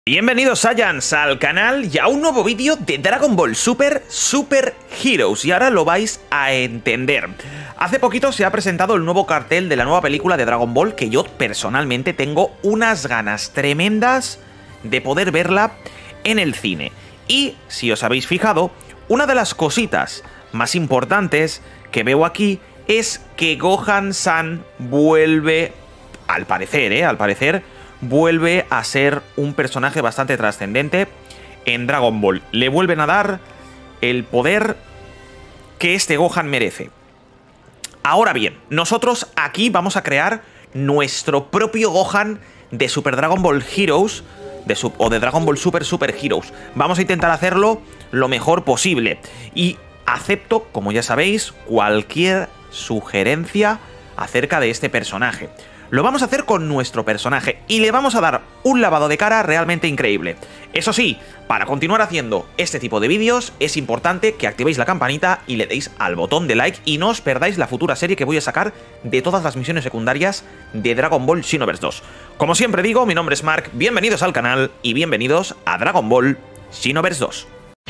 Bienvenidos Saiyans al canal y a un nuevo vídeo de Dragon Ball Super Heroes, y ahora lo vais a entender. Hace poquito se ha presentado el nuevo cartel de la nueva película de Dragon Ball, que yo personalmente tengo unas ganas tremendas de poder verla en el cine. Y si os habéis fijado, una de las cositas más importantes que veo aquí es que Gohan-san vuelve, al parecer, vuelve a ser un personaje bastante trascendente en Dragon Ball. Le vuelven a dar el poder que este Gohan merece. Ahora bien, nosotros aquí vamos a crear nuestro propio Gohan de Super Dragon Ball Heroes, o de Dragon Ball Super Heroes. Vamos a intentar hacerlo lo mejor posible. Y acepto, como ya sabéis, cualquier sugerencia acerca de este personaje. Lo vamos a hacer con nuestro personaje y le vamos a dar un lavado de cara realmente increíble. Eso sí, para continuar haciendo este tipo de vídeos es importante que activéis la campanita y le deis al botón de like y no os perdáis la futura serie que voy a sacar de todas las misiones secundarias de Dragon Ball Xenoverse 2. Como siempre digo, mi nombre es Mark, bienvenidos al canal y bienvenidos a Dragon Ball Xenoverse 2.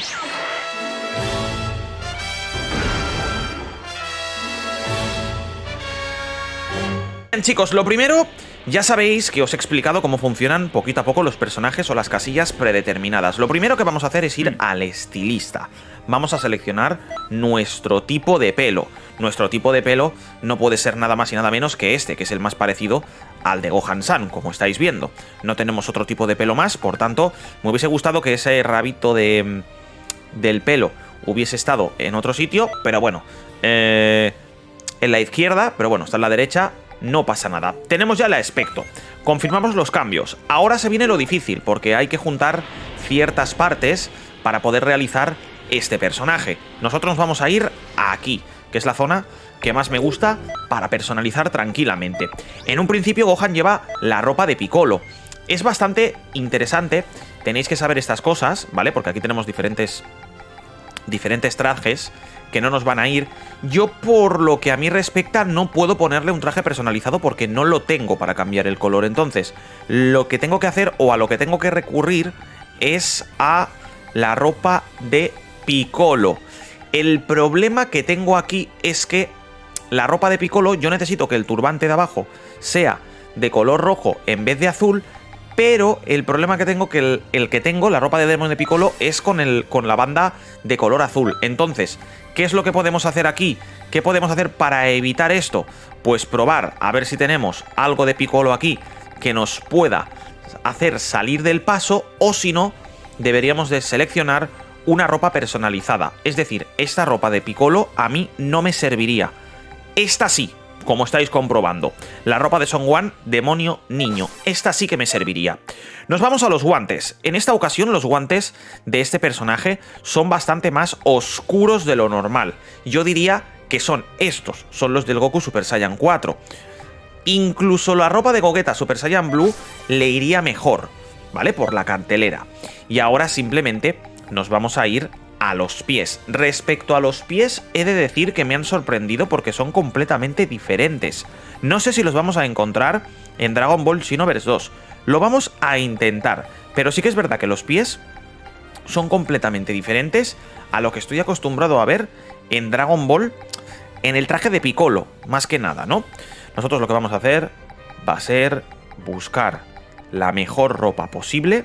Bien, chicos, lo primero, ya sabéis que os he explicado cómo funcionan poquito a poco los personajes o las casillas predeterminadas. Lo primero que vamos a hacer es ir al estilista. Vamos a seleccionar nuestro tipo de pelo. Nuestro tipo de pelo no puede ser nada más y nada menos que este, que es el más parecido al de Gohan-san, como estáis viendo. No tenemos otro tipo de pelo más, por tanto, me hubiese gustado que ese rabito del pelo hubiese estado en otro sitio, pero bueno, en la izquierda, pero bueno, está en la derecha. No pasa nada. Tenemos ya el aspecto. Confirmamos los cambios. Ahora se viene lo difícil, porque hay que juntar ciertas partes para poder realizar este personaje. Nosotros nos vamos a ir aquí, que es la zona que más me gusta para personalizar tranquilamente. En un principio Gohan lleva la ropa de Piccolo. Es bastante interesante. Tenéis que saber estas cosas, ¿vale? Porque aquí tenemos diferentes trajes que no nos van a ir. Yo, por lo que a mí respecta, no puedo ponerle un traje personalizado porque no lo tengo para cambiar el color. Entonces, lo que tengo que hacer o a lo que tengo que recurrir es a la ropa de Piccolo. El problema que tengo aquí es que la ropa de Piccolo, yo necesito que el turbante de abajo sea de color rojo en vez de azul. Pero el problema que tengo, que el que tengo, la ropa de Demon de Piccolo, es con la banda de color azul. Entonces, ¿qué es lo que podemos hacer aquí? ¿Qué podemos hacer para evitar esto? Pues probar a ver si tenemos algo de Piccolo aquí que nos pueda hacer salir del paso, o si no, deberíamos de seleccionar una ropa personalizada. Es decir, esta ropa de Piccolo a mí no me serviría. Esta sí. Como estáis comprobando, la ropa de Son Gohan, demonio niño. Esta sí que me serviría. Nos vamos a los guantes. En esta ocasión los guantes de este personaje son bastante más oscuros de lo normal. Yo diría que son estos, son los del Goku Super Saiyan 4. Incluso la ropa de Gogeta Super Saiyan Blue le iría mejor, ¿vale? Por la cartelera. Y ahora simplemente nos vamos a ir a los pies. Respecto a los pies, he de decir que me han sorprendido porque son completamente diferentes. No sé si los vamos a encontrar en Dragon Ball Xenoverse 2. Lo vamos a intentar, pero sí que es verdad que los pies son completamente diferentes a lo que estoy acostumbrado a ver en Dragon Ball, en el traje de Piccolo, más que nada, ¿no? Nosotros lo que vamos a hacer va a ser buscar la mejor ropa posible.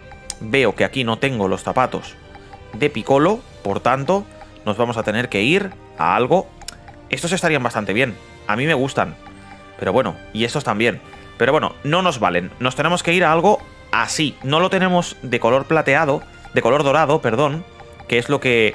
Veo que aquí no tengo los zapatos de Piccolo, por tanto nos vamos a tener que ir a algo. Estos estarían bastante bien, a mí me gustan, pero bueno, y estos también, pero bueno, no nos valen. Nos tenemos que ir a algo así. No lo tenemos de color plateado, de color dorado, perdón, que es lo que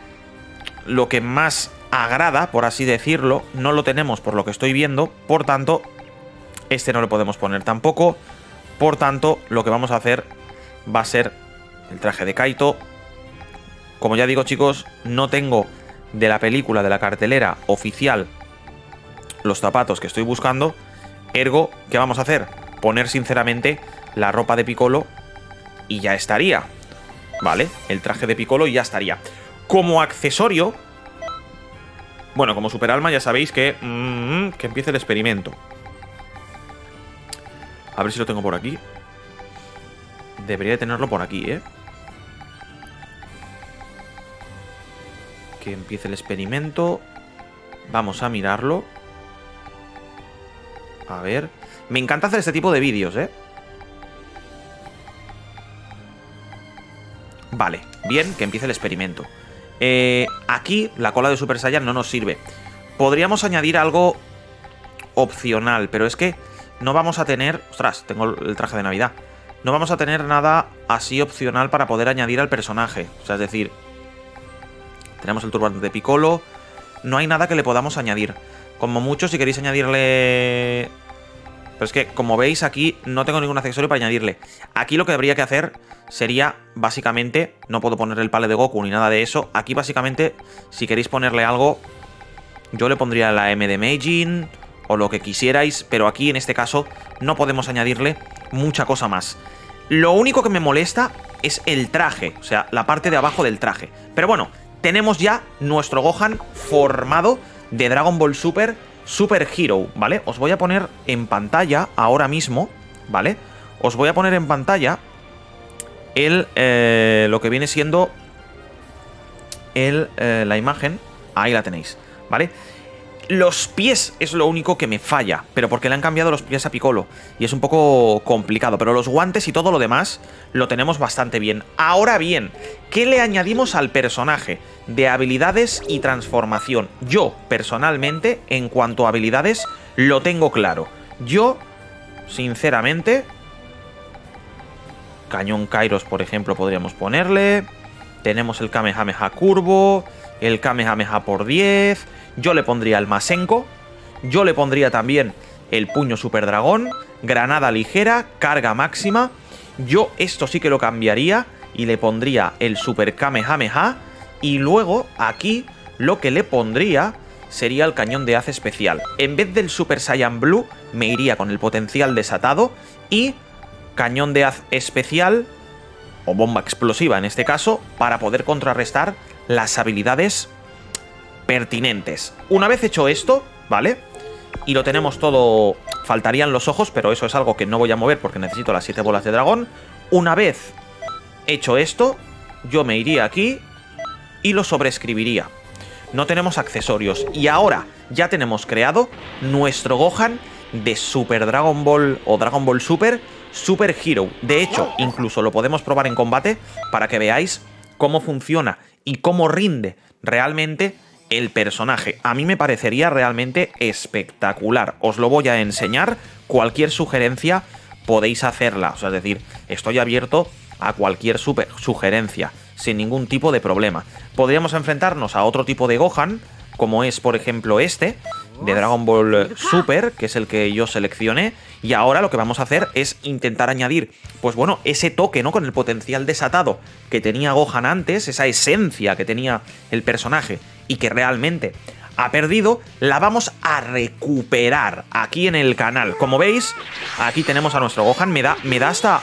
más agrada, por así decirlo. No lo tenemos por lo que estoy viendo, por tanto este no lo podemos poner tampoco. Por tanto, lo que vamos a hacer va a ser el traje de Kaito. Como ya digo, chicos, no tengo de la película, de la cartelera oficial, los zapatos que estoy buscando. Ergo, ¿qué vamos a hacer? Poner sinceramente la ropa de Piccolo y ya estaría, ¿vale? El traje de Piccolo y ya estaría. Como accesorio, bueno, como Super Alma ya sabéis que empiece el experimento. A ver si lo tengo por aquí. Debería de tenerlo por aquí, ¿eh? Que empiece el experimento. Vamos a mirarlo. A ver. Me encanta hacer este tipo de vídeos, ¿eh? Vale, bien, que empiece el experimento. Aquí la cola de Super Saiyan no nos sirve. Podríamos añadir algo opcional, pero es que no vamos a tener... Ostras, tengo el traje de Navidad. No vamos a tener nada así opcional para poder añadir al personaje. O sea, es decir, tenemos el turbante de Piccolo. No hay nada que le podamos añadir. Como mucho, si queréis añadirle... Pero es que, como veis, aquí no tengo ningún accesorio para añadirle. Aquí lo que habría que hacer sería, básicamente... No puedo ponerle el palo de Goku ni nada de eso. Aquí, básicamente, si queréis ponerle algo... Yo le pondría la M de Meijin o lo que quisierais, pero aquí, en este caso, no podemos añadirle mucha cosa más. Lo único que me molesta es el traje, o sea, la parte de abajo del traje. Pero bueno, tenemos ya nuestro Gohan formado de Dragon Ball Super Hero, ¿vale? Os voy a poner en pantalla ahora mismo, ¿vale? Os voy a poner en pantalla lo que viene siendo la imagen. Ahí la tenéis, ¿vale? Los pies es lo único que me falla, pero porque le han cambiado los pies a Piccolo y es un poco complicado, pero los guantes y todo lo demás lo tenemos bastante bien. Ahora bien, ¿qué le añadimos al personaje de habilidades y transformación? Yo, personalmente, en cuanto a habilidades, lo tengo claro. Yo, sinceramente, Cañón Kairos, por ejemplo, podríamos ponerle. Tenemos el Kamehameha curvo, el Kamehameha por 10... Yo le pondría el Masenko, yo le pondría también el puño Super Dragón, granada ligera, carga máxima. Yo esto sí que lo cambiaría y le pondría el Super Kamehameha. Y luego aquí lo que le pondría sería el cañón de haz especial. En vez del Super Saiyan Blue me iría con el potencial desatado y cañón de haz especial, o bomba explosiva en este caso, para poder contrarrestar las habilidades pertinentes. Una vez hecho esto, ¿vale? Y lo tenemos todo... Faltarían los ojos, pero eso es algo que no voy a mover porque necesito las 7 bolas de dragón. Una vez hecho esto, yo me iría aquí y lo sobreescribiría. No tenemos accesorios. Y ahora ya tenemos creado nuestro Gohan de Super Dragon Ball o Dragon Ball Super Hero. De hecho, incluso lo podemos probar en combate para que veáis cómo funciona y cómo rinde realmente el personaje. A mí me parecería realmente espectacular. Os lo voy a enseñar. Cualquier sugerencia podéis hacerla. O sea, es decir, estoy abierto a cualquier sugerencia, sin ningún tipo de problema. Podríamos enfrentarnos a otro tipo de Gohan, como es, por ejemplo, este, de Dragon Ball Super, que es el que yo seleccioné. Y ahora lo que vamos a hacer es intentar añadir, pues bueno, ese toque, ¿no? Con el potencial desatado que tenía Gohan antes, esa esencia que tenía el personaje y que realmente ha perdido, la vamos a recuperar aquí en el canal. Como veis, aquí tenemos a nuestro Gohan. Me da hasta...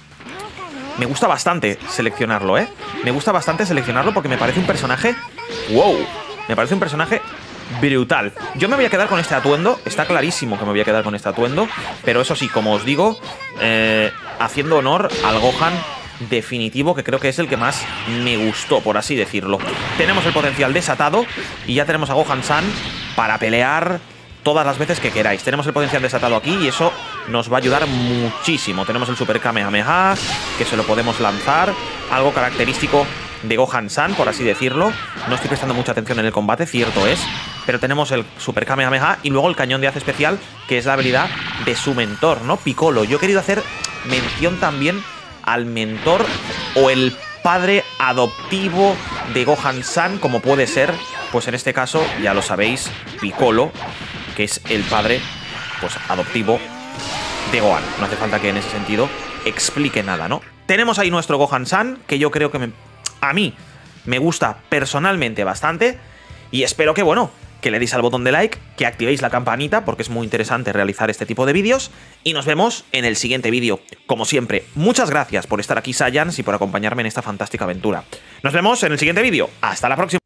Me gusta bastante seleccionarlo, ¿eh? Me gusta bastante seleccionarlo porque me parece un personaje... ¡Wow! Me parece un personaje brutal. Yo me voy a quedar con este atuendo. Está clarísimo que me voy a quedar con este atuendo. Pero eso sí, como os digo, haciendo honor al Gohan definitivo, que creo que es el que más me gustó, por así decirlo. Tenemos el potencial desatado y ya tenemos a Gohan-san para pelear todas las veces que queráis. Tenemos el potencial desatado aquí y eso nos va a ayudar muchísimo. Tenemos el Super Kamehameha, que se lo podemos lanzar. Algo característico de Gohan-san, por así decirlo. No estoy prestando mucha atención en el combate, cierto es, pero tenemos el Super Kamehameha y luego el cañón de haz especial, que es la habilidad de su mentor, ¿no? Piccolo. Yo he querido hacer mención también al mentor o el padre adoptivo de Gohan-san, como puede ser, pues en este caso, ya lo sabéis, Piccolo, que es el padre, pues, adoptivo de Gohan. No hace falta que en ese sentido explique nada, ¿no? Tenemos ahí nuestro Gohan-san, que yo creo que a mí me gusta personalmente bastante, y espero que, bueno, que le deis al botón de like, que activéis la campanita, porque es muy interesante realizar este tipo de vídeos, y nos vemos en el siguiente vídeo. Como siempre, muchas gracias por estar aquí, Saiyans, y por acompañarme en esta fantástica aventura. Nos vemos en el siguiente vídeo. ¡Hasta la próxima!